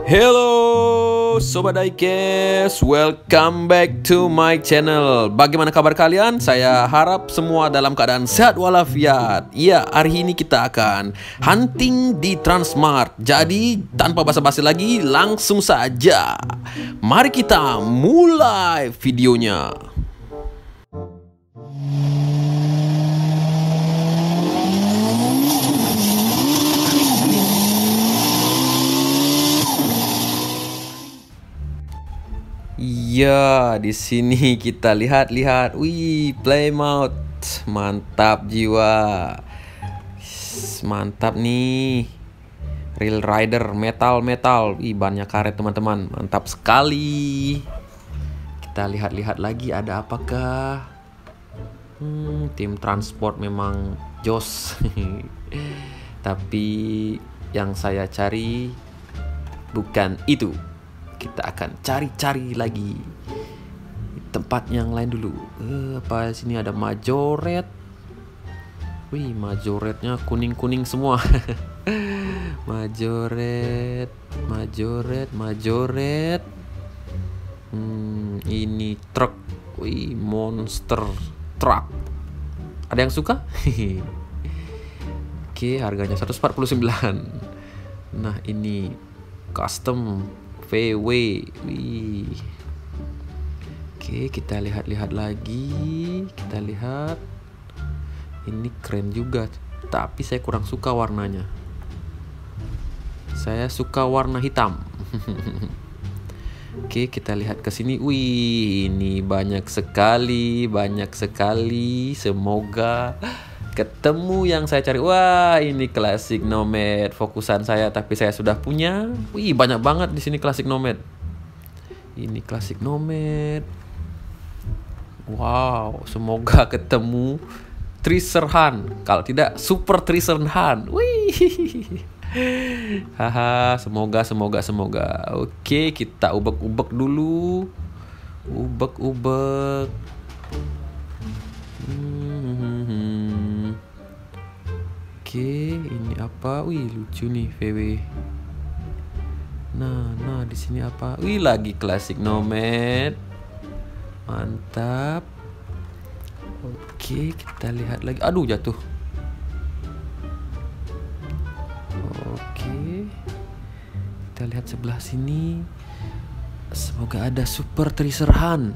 Hello Sobat Diecast, welcome back to my channel. Bagaimana kabar kalian? Saya harap semua dalam keadaan sehat walafiat. Iya, hari ini kita akan hunting di Transmart. Jadi tanpa basa-basi lagi, langsung saja mari kita mulai videonya. Ya, di sini kita lihat-lihat. Wih, Plymouth. Mantap jiwa. Mantap nih. Real Rider metal. Ih, bannya karet teman-teman. Mantap sekali. Kita lihat-lihat lagi ada apakah. Tim transport memang jos. Tapi yang saya cari bukan itu. Kita akan cari-cari lagi tempat yang lain dulu. Apa sini ada Majoret? Wih, Majoretnya kuning-kuning semua. Majoret. Ini truk. Wih, monster truck. Ada yang suka? Oke, harganya 149. Nah, ini custom VW. Wih. Oke, kita lihat-lihat lagi. Kita lihat. Ini keren juga, tapi saya kurang suka warnanya. Saya suka warna hitam. Oke, kita lihat ke sini. Wih, ini banyak sekali. Semoga ketemu yang saya cari. Wah, ini klasik Nomad fokusan saya, tapi saya sudah punya. Wih, banyak banget di sini klasik Nomad. Ini klasik Nomad. Wow, semoga ketemu Tracerhand. Kalau tidak Super Tracerhand. Wih. Haha, semoga. Oke, kita ubek-ubek dulu. Ubek-ubek. Oke, ini apa? Wih, lucu nih VW. Nah, di sini apa? Wih, lagi klasik Nomad. Mantap. Oke, kita lihat lagi. Aduh, jatuh. Oke. Kita lihat sebelah sini. Semoga ada Super Tracerhand.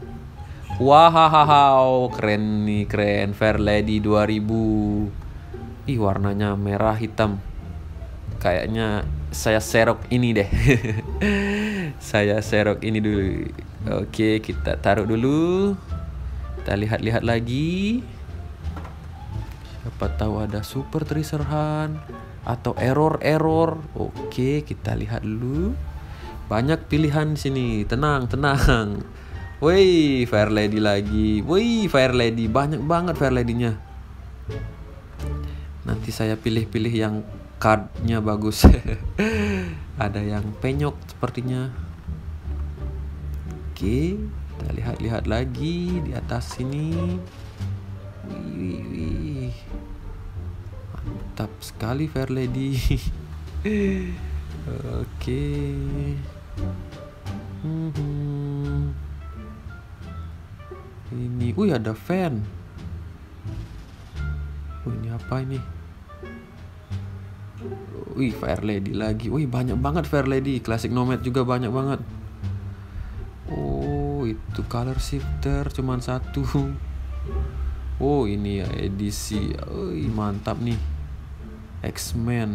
Wow, keren nih, keren. Fairlady 2000. Ih, warnanya merah hitam. Kayaknya saya serok ini deh. Saya serok ini dulu. Oke, kita taruh dulu. Kita lihat-lihat lagi. Siapa tahu ada Super Tracerhand atau error. Oke, kita lihat dulu. Banyak pilihan di sini. Tenang. Wih, Fairlady lagi. Wih, Fairlady. Banyak banget Fairlady-nya. Nanti saya pilih-pilih yang cardnya bagus. Ada yang penyok sepertinya. Oke, kita lihat-lihat lagi di atas sini. Wih. Mantap sekali Fairlady. Oke. Ini, wih, ada fan. Ini apa ini? Wih, Fairlady lagi. Wih, banyak banget Fairlady. Classic Nomad juga banyak banget. Oh, itu color shifter cuman satu. Oh, ini ya edisi. Wih, mantap nih. X-Men.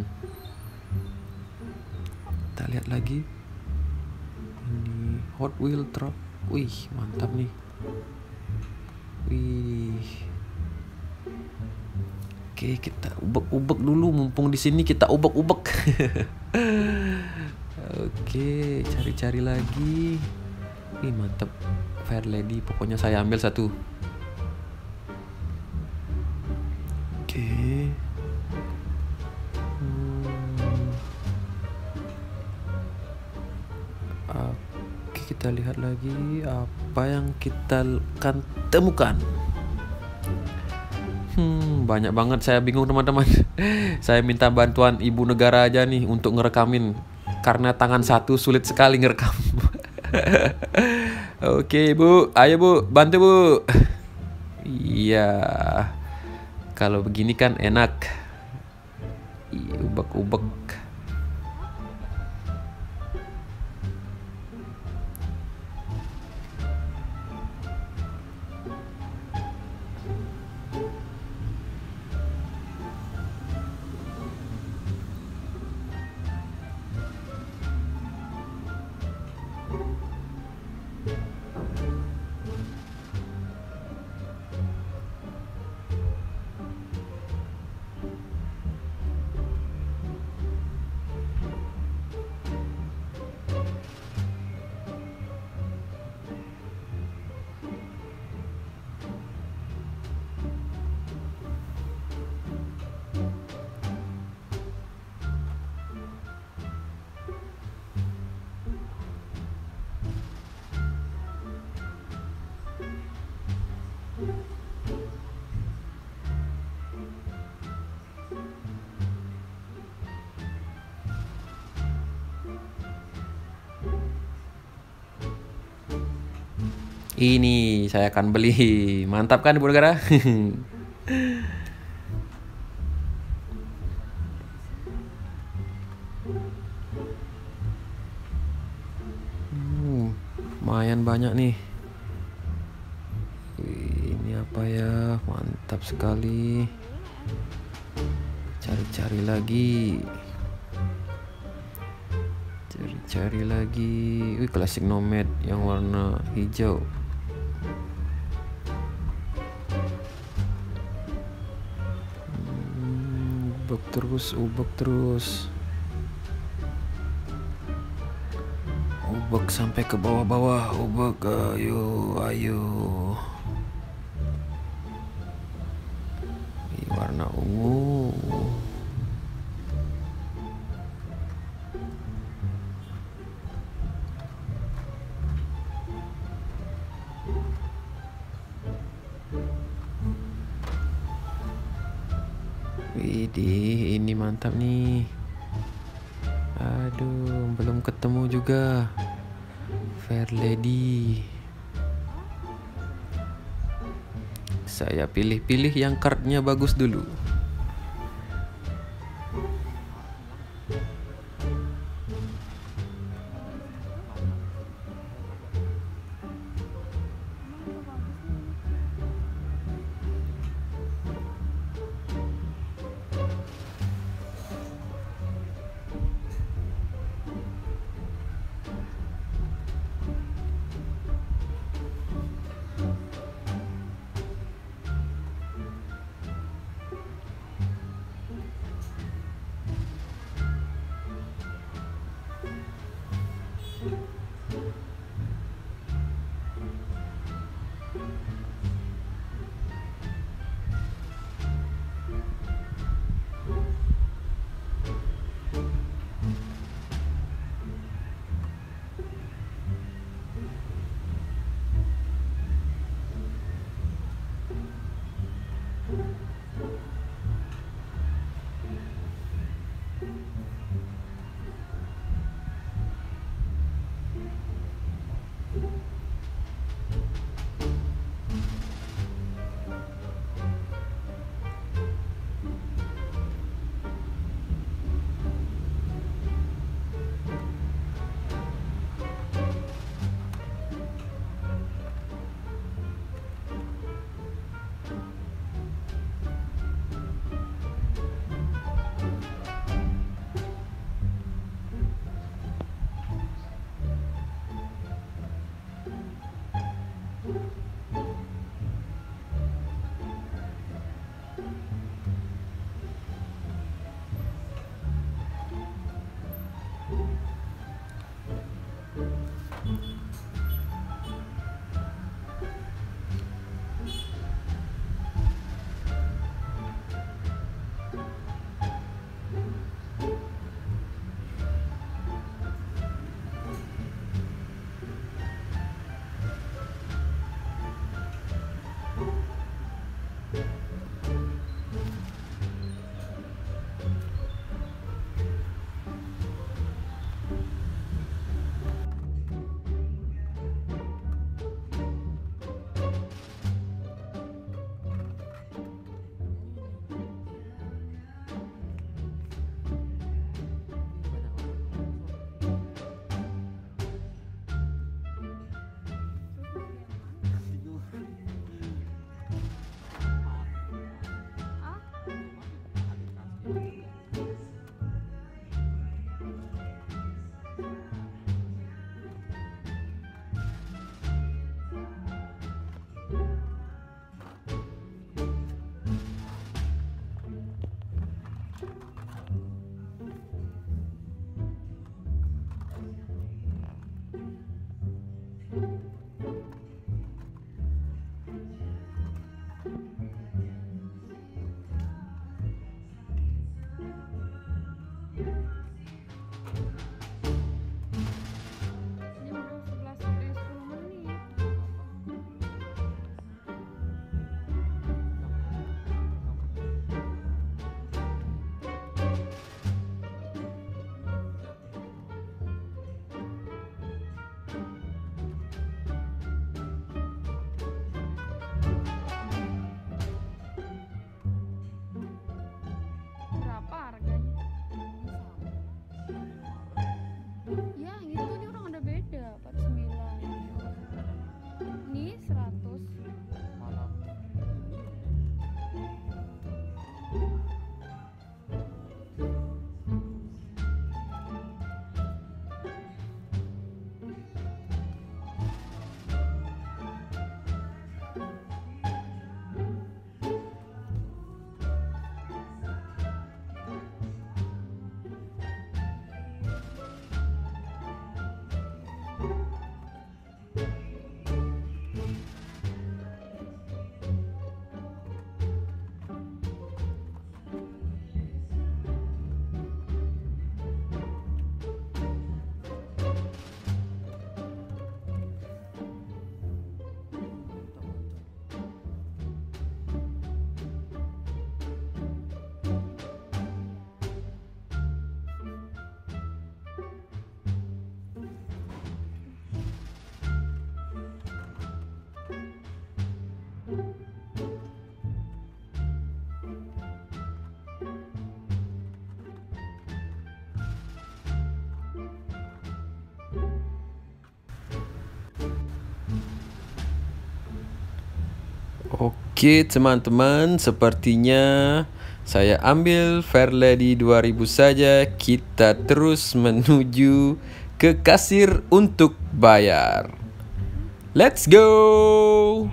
Kita lihat lagi. Ini Hot Wheel truck. Wih, mantap nih. Wih. Oke, kita ubek-ubek dulu, mumpung di sini kita ubek-ubek. Oke, cari-cari lagi. Ih, mantep Fairlady, pokoknya saya ambil satu. Oke. Oke, kita lihat lagi apa yang kita akan temukan. Banyak banget, saya bingung teman-teman. Saya minta bantuan ibu negara aja nih untuk ngerekamin karena tangan satu sulit sekali ngerekam. Oke Bu, ayo Bu, bantu Bu. Iya, kalau begini kan enak. Ubek-ubek. Ini saya akan beli. Mantap kan Ibu Negara? Lumayan banyak nih. Ini apa ya? Mantap sekali. Cari-cari lagi. Cari lagi. Classic Nomad yang warna hijau. Ubek terus. Ubek sampai ke bawah-bawah. Ubek, ayo. Ini warna ungu. Widih, ini mantap nih. Aduh, belum ketemu juga. Fair Lady. Saya pilih-pilih yang cardnya bagus dulu. Oke teman-teman, sepertinya saya ambil Fairlady 2000 saja. Kita terus menuju ke kasir untuk bayar. Let's go!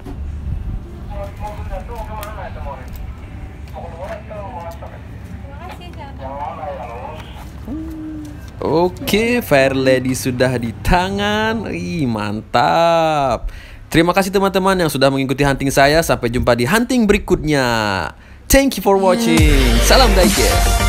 Oke, Fairlady sudah di tangan. Ih, mantap. Terima kasih teman-teman yang sudah mengikuti hunting saya. Sampai jumpa di hunting berikutnya. Thank you for watching. Salam diecast.